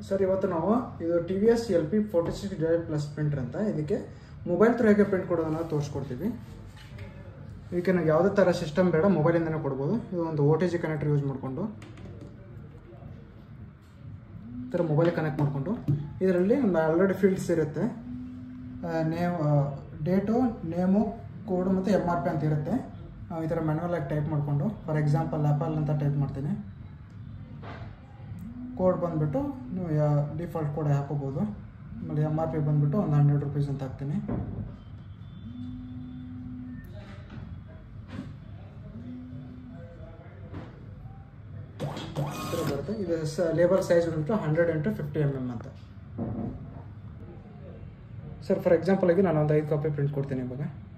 Sir ಇವತ್ತು ನಾವು ಇದು TVS LP46 ಪ್ರಿಂಟರ್ ಅಂತ, ಇದಕ್ಕೆ ಮೊಬೈಲ್ ಥ್ರೂ ಹೇಗೆ ಪ್ರಿಂಟ್ ಕೊಡೋದು ಅನ್ನೋದು ತೋರಿಸ್ಕೊಡ್ತೀವಿ. ಇದಕ್ಕೆ ನಾವು ಯಾವುದೇ ಥರ ಸಿಸ್ಟಮ್ ಬೇಡ, ಮೊಬೈಲಿಂದನೇ ಕೊಡ್ಬೋದು. ಇದು ಒಂದು OTG ಕನೆಕ್ಟರ್ ಯೂಸ್ ಮಾಡಿಕೊಂಡು ಈ ಥರ ಮೊಬೈಲ್ ಕನೆಕ್ಟ್ ಮಾಡಿಕೊಂಡು ಇದರಲ್ಲಿ ಒಂದು ಆಲ್ರೆಡಿ ಫೀಲ್ಡ್ಸ್ ಇರುತ್ತೆ. ಡೇಟು, ನೇಮು, ಕೋಡು ಮತ್ತು MRP ಅಂತ ಇರುತ್ತೆ. ನಾವು ಈ ಥರ ಮ್ಯಾನ್ಯಲ್ ಆಗಿ ಟೈಪ್ ಮಾಡಿಕೊಂಡು, ಫಾರ್ ಎಕ್ಸಾಂಪಲ್ ಆ್ಯಪಲ್ ಅಂತ ಟೈಪ್ ಮಾಡ್ತೀನಿ. ಕೋಡ್ ಬಂದುಬಿಟ್ಟು ನೀವು ಡಿಫಾಲ್ಟ್ ಕೋಡ್ ಹಾಕೋಬೋದು. ಆಮೇಲೆ MRP ಬಂದುಬಿಟ್ಟು ಒಂದು 100 ರೂಪೀಸ್ ಅಂತ ಹಾಕ್ತೀನಿ. ಬರುತ್ತೆ. ಇದು ಲೇಬಲ್ ಸೈಜ್ ಬಂದುಬಿಟ್ಟು 100 × 50 mm ಅಂತ. ಸರ್ ಫಾರ್ ಎಕ್ಸಾಂಪಲ್ ಆಗಿ ನಾನು ಒಂದು 5 ಕಾಪಿ ಪ್ರಿಂಟ್ ಕೊಡ್ತೀನಿ ಇವಾಗ.